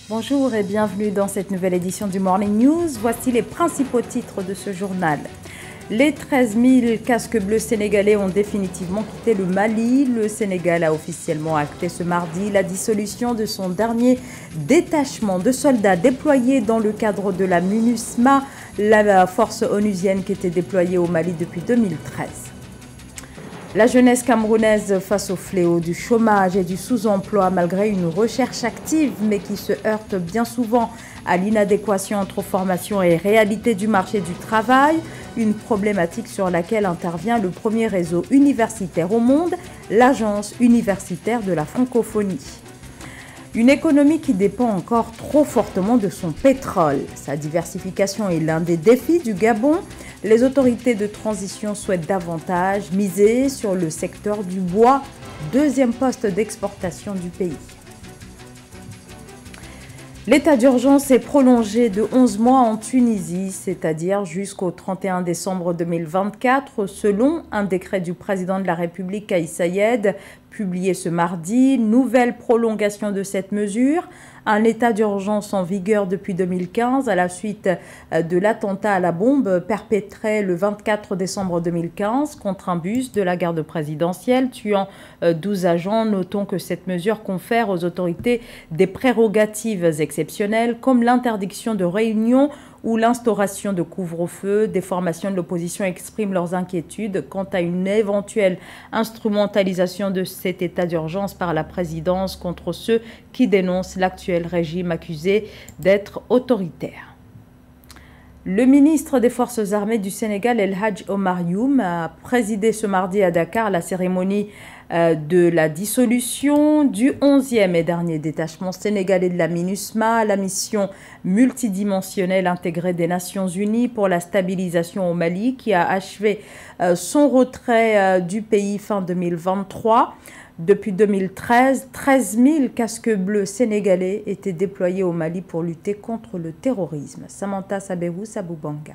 Bonjour et bienvenue dans cette nouvelle édition du Morning News. Voici les principaux titres de ce journal. Les 13 000 casques bleus sénégalais ont définitivement quitté le Mali. Le Sénégal a officiellement acté ce mardi la dissolution de son dernier détachement de soldats déployés dans le cadre de la MINUSMA, la force onusienne qui était déployée au Mali depuis 2013. La jeunesse camerounaise face au fléau du chômage et du sous-emploi malgré une recherche active mais qui se heurte bien souvent à l'inadéquation entre formation et réalité du marché du travail, une problématique sur laquelle intervient le premier réseau universitaire au monde, l'Agence universitaire de la francophonie. Une économie qui dépend encore trop fortement de son pétrole. Sa diversification est l'un des défis du Gabon. Les autorités de transition souhaitent davantage miser sur le secteur du bois, deuxième poste d'exportation du pays. L'état d'urgence est prolongé de 11 mois en Tunisie, c'est-à-dire jusqu'au 31 décembre 2024, selon un décret du président de la République, Kais Saied, publié ce mardi. Nouvelle prolongation de cette mesure. Un état d'urgence en vigueur depuis 2015 à la suite de l'attentat à la bombe perpétré le 24 décembre 2015 contre un bus de la garde présidentielle, tuant 12 agents. Notons que cette mesure confère aux autorités des prérogatives exceptionnelles comme l'interdiction de réunion ou l'instauration de couvre-feu. Des formations de l'opposition expriment leurs inquiétudes quant à une éventuelle instrumentalisation de cet état d'urgence par la présidence contre ceux qui dénoncent l'actuel régime accusé d'être autoritaire. Le ministre des Forces armées du Sénégal, El Hadj Omar Youm, a présidé ce mardi à Dakar la cérémonie de la dissolution du 11e et dernier détachement sénégalais de la MINUSMA, la mission multidimensionnelle intégrée des Nations Unies pour la stabilisation au Mali, qui a achevé son retrait du pays fin 2023. Depuis 2013, 13 000 casques bleus sénégalais étaient déployés au Mali pour lutter contre le terrorisme. Samantha Sabehou Saboubanga.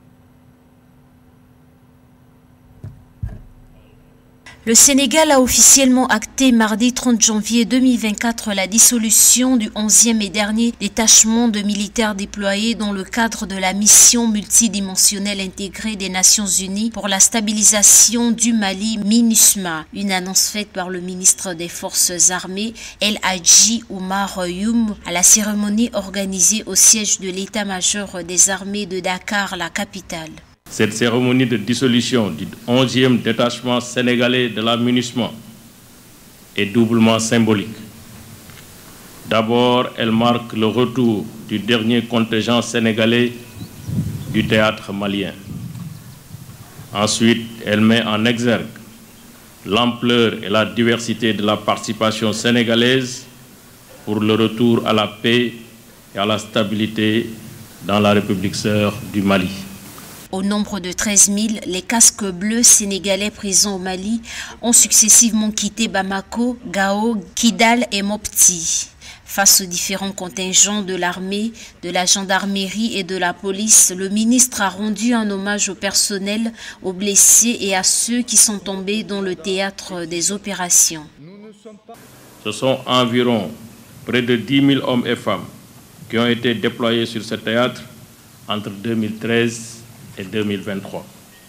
Le Sénégal a officiellement acté mardi 30 janvier 2024 la dissolution du 11e et dernier détachement de militaires déployés dans le cadre de la mission multidimensionnelle intégrée des Nations Unies pour la stabilisation du Mali, MINUSMA. Une annonce faite par le ministre des Forces armées, El Hadji Omar Youm, à la cérémonie organisée au siège de l'état-major des armées de Dakar, la capitale. Cette cérémonie de dissolution du 11e détachement sénégalais de la MINUSMA est doublement symbolique. D'abord, elle marque le retour du dernier contingent sénégalais du théâtre malien. Ensuite, elle met en exergue l'ampleur et la diversité de la participation sénégalaise pour le retour à la paix et à la stabilité dans la République sœur du Mali. Au nombre de 13 000, les casques bleus sénégalais présents au Mali ont successivement quitté Bamako, Gao, Kidal et Mopti. Face aux différents contingents de l'armée, de la gendarmerie et de la police, le ministre a rendu un hommage au personnel, aux blessés et à ceux qui sont tombés dans le théâtre des opérations. Ce sont environ près de 10 000 hommes et femmes qui ont été déployés sur ce théâtre entre 2013 et 2023.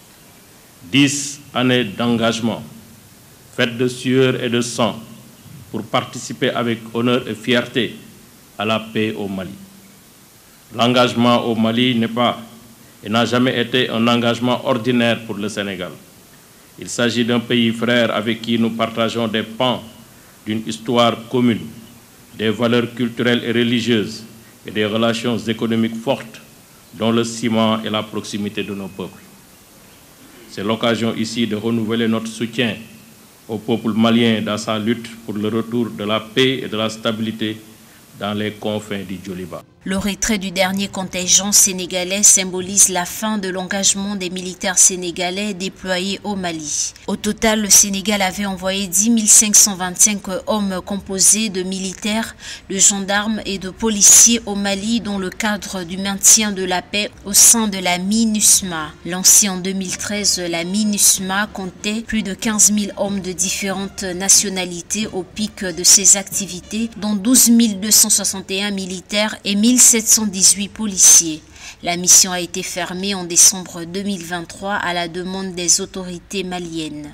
10 années d'engagement, faites de sueur et de sang, pour participer avec honneur et fierté à la paix au Mali. L'engagement au Mali n'est pas et n'a jamais été un engagement ordinaire pour le Sénégal. Il s'agit d'un pays frère avec qui nous partageons des pans d'une histoire commune, des valeurs culturelles et religieuses et des relations économiques fortes dont le ciment est la proximité de nos peuples. C'est l'occasion ici de renouveler notre soutien au peuple malien dans sa lutte pour le retour de la paix et de la stabilité dans les confins du Djoliba. Le retrait du dernier contingent sénégalais symbolise la fin de l'engagement des militaires sénégalais déployés au Mali. Au total, le Sénégal avait envoyé 10 525 hommes composés de militaires, de gendarmes et de policiers au Mali dans le cadre du maintien de la paix au sein de la MINUSMA. Lancée en 2013, la MINUSMA comptait plus de 15 000 hommes de différentes nationalités au pic de ses activités, dont 12 261 militaires et 1718 policiers. La mission a été fermée en décembre 2023 à la demande des autorités maliennes.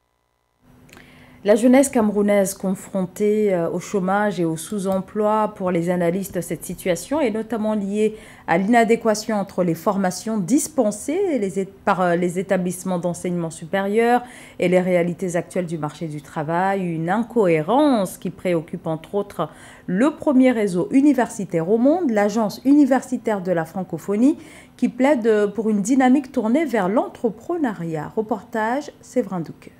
La jeunesse camerounaise confrontée au chômage et au sous-emploi, pour les analystes, cette situation est notamment liée à l'inadéquation entre les formations dispensées par les établissements d'enseignement supérieur et les réalités actuelles du marché du travail, une incohérence qui préoccupe entre autres le premier réseau universitaire au monde, l'Agence universitaire de la francophonie, qui plaide pour une dynamique tournée vers l'entrepreneuriat. Reportage Séverin Douquet.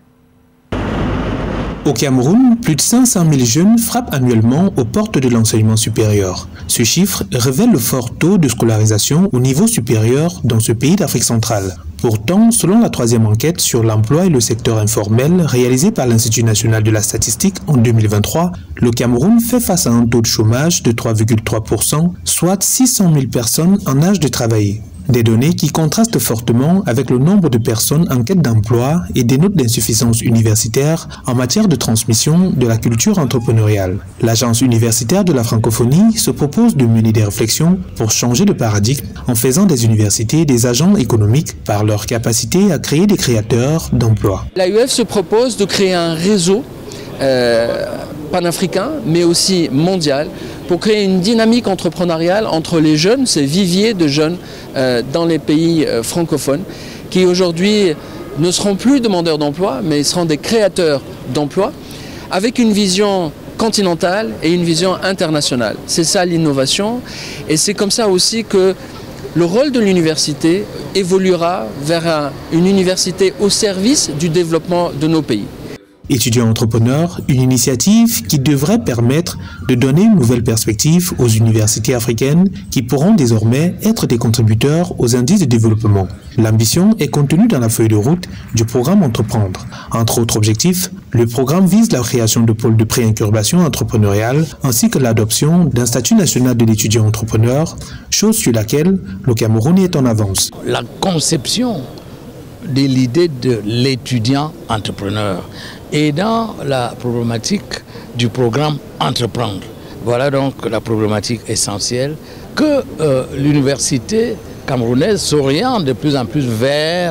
Au Cameroun, plus de 500 000 jeunes frappent annuellement aux portes de l'enseignement supérieur. Ce chiffre révèle le fort taux de scolarisation au niveau supérieur dans ce pays d'Afrique centrale. Pourtant, selon la troisième enquête sur l'emploi et le secteur informel réalisée par l'Institut national de la statistique en 2023, le Cameroun fait face à un taux de chômage de 3,3%, soit 600 000 personnes en âge de travailler. Des données qui contrastent fortement avec le nombre de personnes en quête d'emploi et des notes d'insuffisance universitaire en matière de transmission de la culture entrepreneuriale. L'Agence universitaire de la francophonie se propose de mener des réflexions pour changer de paradigme en faisant des universités des agents économiques par leur capacité à créer des créateurs d'emplois. L'AUF se propose de créer un réseau panafricain, mais aussi mondial, pour créer une dynamique entrepreneuriale entre les jeunes, ces viviers de jeunes dans les pays francophones, qui aujourd'hui ne seront plus demandeurs d'emploi, mais seront des créateurs d'emplois, avec une vision continentale et une vision internationale. C'est ça l'innovation, et c'est comme ça aussi que le rôle de l'université évoluera vers une université au service du développement de nos pays. Étudiants entrepreneurs, une initiative qui devrait permettre de donner une nouvelle perspective aux universités africaines qui pourront désormais être des contributeurs aux indices de développement. L'ambition est contenue dans la feuille de route du programme Entreprendre. Entre autres objectifs, le programme vise la création de pôles de pré-incubation entrepreneuriale ainsi que l'adoption d'un statut national de l'étudiant entrepreneur, chose sur laquelle le Cameroun est en avance. La conception de l'idée de l'étudiant entrepreneur et dans la problématique du programme Entreprendre. Voilà donc la problématique essentielle que l'université camerounaise s'oriente de plus en plus vers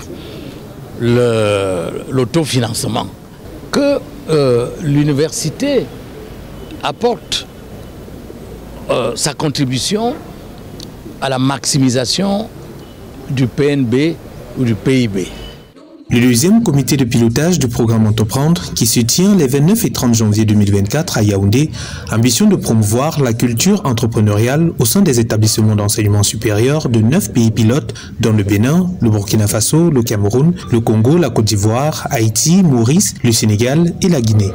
l'autofinancement, que l'université apporte sa contribution à la maximisation du PNB ou du PIB. Le deuxième comité de pilotage du programme Entreprendre, qui se tient les 29 et 30 janvier 2024 à Yaoundé, ambition de promouvoir la culture entrepreneuriale au sein des établissements d'enseignement supérieur de 9 pays pilotes, dont le Bénin, le Burkina Faso, le Cameroun, le Congo, la Côte d'Ivoire, Haïti, Maurice, le Sénégal et la Guinée.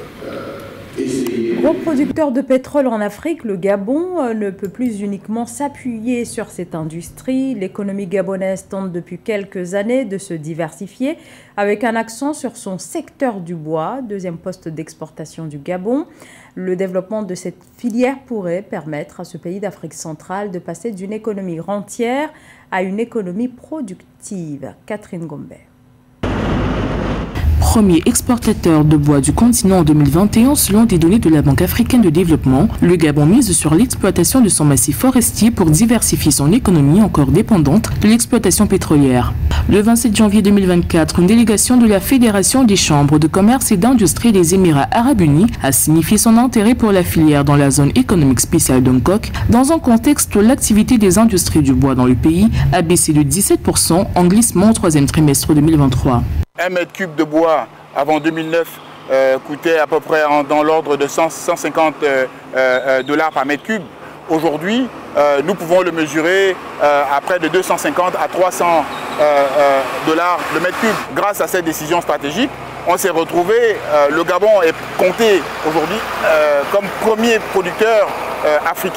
Gros producteur de pétrole en Afrique, le Gabon ne peut plus uniquement s'appuyer sur cette industrie. L'économie gabonaise tente depuis quelques années de se diversifier avec un accent sur son secteur du bois, deuxième poste d'exportation du Gabon. Le développement de cette filière pourrait permettre à ce pays d'Afrique centrale de passer d'une économie rentière à une économie productive. Catherine Gombe. Premier exportateur de bois du continent en 2021 selon des données de la Banque africaine de développement, le Gabon mise sur l'exploitation de son massif forestier pour diversifier son économie encore dépendante de l'exploitation pétrolière. Le 27 janvier 2024, une délégation de la Fédération des chambres de commerce et d'industrie des Émirats arabes unis a signifié son intérêt pour la filière dans la zone économique spéciale d'Ongkok, dans un contexte où l'activité des industries du bois dans le pays a baissé de 17% en glissement au troisième trimestre 2023. Un mètre cube de bois avant 2009 coûtait à peu près dans l'ordre de 150 $ par mètre cube. Aujourd'hui, nous pouvons le mesurer à près de 250 à 300 $ le mètre cube. Grâce à cette décision stratégique, on s'est retrouvé, le Gabon est compté aujourd'hui comme premier producteur africain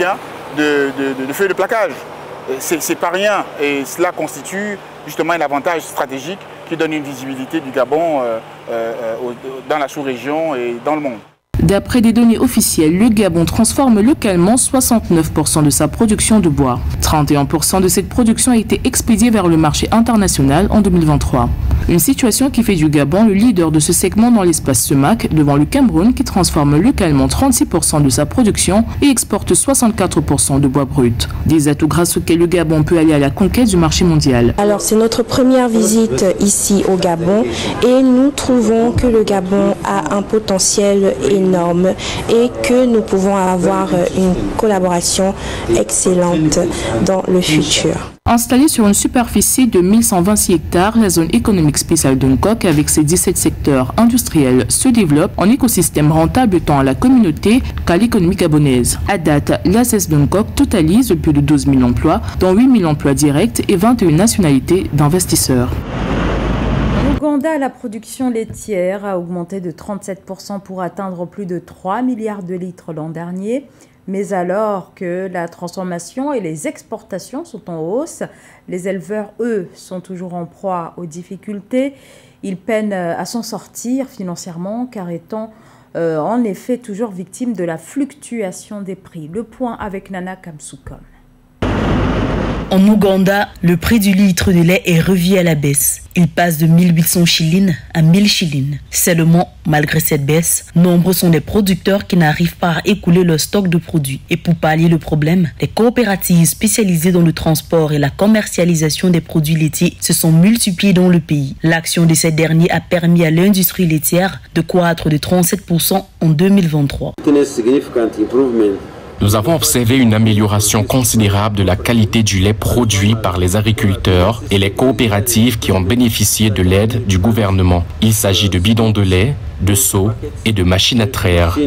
de feuilles de plaquage. C'est pas rien et cela constitue justement un avantage stratégique qui donne une visibilité du Gabon dans la sous-région et dans le monde. D'après des données officielles, le Gabon transforme localement 69% de sa production de bois. 31% de cette production a été expédiée vers le marché international en 2023. Une situation qui fait du Gabon le leader de ce segment dans l'espace SEMAC devant le Cameroun qui transforme localement 36% de sa production et exporte 64% de bois brut. Des atouts grâce auxquels le Gabon peut aller à la conquête du marché mondial. Alors c'est notre première visite ici au Gabon et nous trouvons que le Gabon a un potentiel énorme et que nous pouvons avoir une collaboration excellente dans le futur. Installée sur une superficie de 1126 hectares, la zone économique spéciale de Nkok, avec ses 17 secteurs industriels, se développe en écosystème rentable tant à la communauté qu'à l'économie gabonaise. À date, l'ACES de Nkok totalise plus de 12 000 emplois, dont 8 000 emplois directs et 21 nationalités d'investisseurs. En Ouganda, la production laitière a augmenté de 37% pour atteindre plus de 3 milliards de litres l'an dernier. Mais alors que la transformation et les exportations sont en hausse, les éleveurs, eux, sont toujours en proie aux difficultés. Ils peinent à s'en sortir financièrement car étant en effet toujours victimes de la fluctuation des prix. Le point avec Nana Kamsukom. En Ouganda, le prix du litre de lait est revu à la baisse. Il passe de 1800 shillings à 1000 shillings. Seulement, malgré cette baisse, nombreux sont les producteurs qui n'arrivent pas à écouler leur stock de produits. Et pour pallier le problème, les coopératives spécialisées dans le transport et la commercialisation des produits laitiers se sont multipliées dans le pays. L'action de ces derniers a permis à l'industrie laitière de croître de 37% en 2023. Nous avons observé une amélioration considérable de la qualité du lait produit par les agriculteurs et les coopératives qui ont bénéficié de l'aide du gouvernement. Il s'agit de bidons de lait, de seaux et de machines à traire.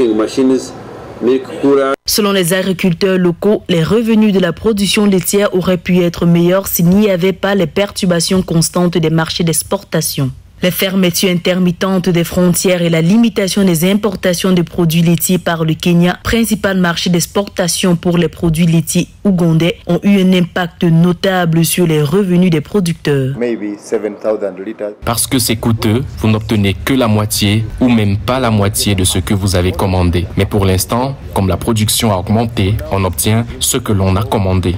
Selon les agriculteurs locaux, les revenus de la production laitière auraient pu être meilleurs s'il n'y avait pas les perturbations constantes des marchés d'exportation. Les fermetures intermittentes des frontières et la limitation des importations de produits laitiers par le Kenya, principal marché d'exportation pour les produits laitiers ougandais, ont eu un impact notable sur les revenus des producteurs. Parce que c'est coûteux, vous n'obtenez que la moitié ou même pas la moitié de ce que vous avez commandé. Mais pour l'instant, comme la production a augmenté, on obtient ce que l'on a commandé.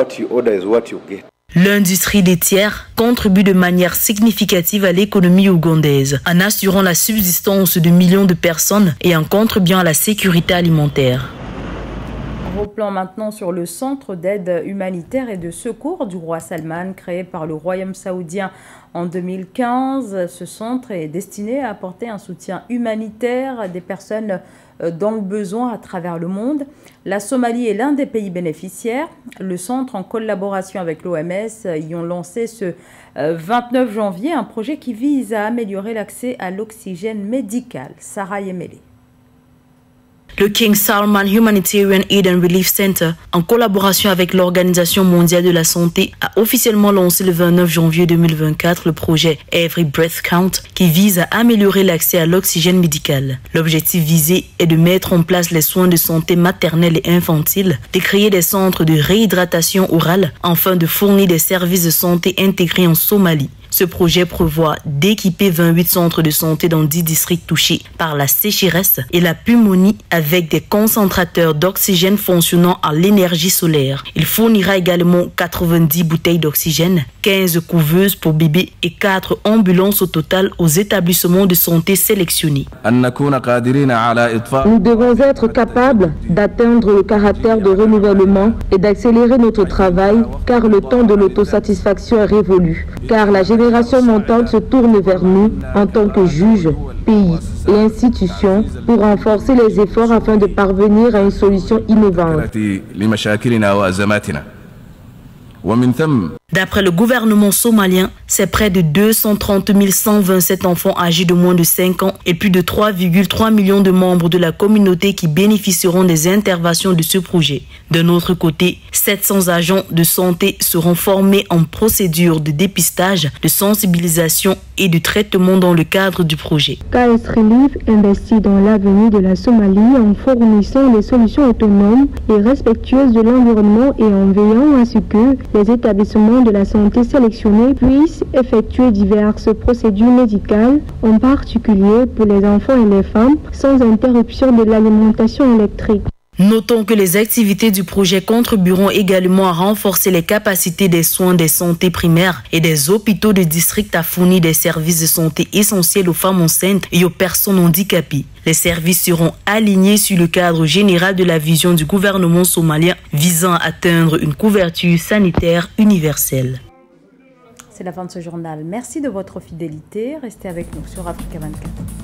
L'industrie laitière contribue de manière significative à l'économie ougandaise, en assurant la subsistance de millions de personnes et en contribuant à la sécurité alimentaire. Replan maintenant sur le centre d'aide humanitaire et de secours du roi Salman, créé par le royaume saoudien en 2015. Ce centre est destiné à apporter un soutien humanitaire à des personnes dans le besoin à travers le monde. La Somalie est l'un des pays bénéficiaires. Le centre, en collaboration avec l'OMS, y ont lancé ce 29 janvier un projet qui vise à améliorer l'accès à l'oxygène médical. Sarah Yemele. Le King Salman Humanitarian Aid and Relief Center, en collaboration avec l'Organisation mondiale de la santé, a officiellement lancé le 29 janvier 2024 le projet Every Breath Count qui vise à améliorer l'accès à l'oxygène médical. L'objectif visé est de mettre en place les soins de santé maternelle et infantile, de créer des centres de réhydratation orale, afin de fournir des services de santé intégrés en Somalie. Ce projet prévoit d'équiper 28 centres de santé dans 10 districts touchés par la sécheresse et la pneumonie avec des concentrateurs d'oxygène fonctionnant à l'énergie solaire. Il fournira également 90 bouteilles d'oxygène, 15 couveuses pour bébés et 4 ambulances au total aux établissements de santé sélectionnés. Nous devons être capables d'atteindre le caractère de renouvellement et d'accélérer notre travail car le temps de l'autosatisfaction est révolu. Car la génération montante se tourne vers nous en tant que juges, pays et institutions pour renforcer les efforts afin de parvenir à une solution innovante. D'après le gouvernement somalien, c'est près de 230 127 enfants âgés de moins de 5 ans et plus de 3,3 millions de membres de la communauté qui bénéficieront des interventions de ce projet. D'un autre côté, 700 agents de santé seront formés en procédure de dépistage, de sensibilisation et de traitement dans le cadre du projet. KS Relief investit dans l'avenir de la Somalie en fournissant des solutions autonomes et respectueuses de l'environnement et en veillant à ce que les établissements de la santé sélectionnés puissent effectuer diverses procédures médicales, en particulier pour les enfants et les femmes, sans interruption de l'alimentation électrique. Notons que les activités du projet contribueront également à renforcer les capacités des soins des santé primaires et des hôpitaux de district à fournir des services de santé essentiels aux femmes enceintes et aux personnes handicapées. Les services seront alignés sur le cadre général de la vision du gouvernement somalien visant à atteindre une couverture sanitaire universelle. C'est la fin de ce journal. Merci de votre fidélité. Restez avec nous sur Africa 24.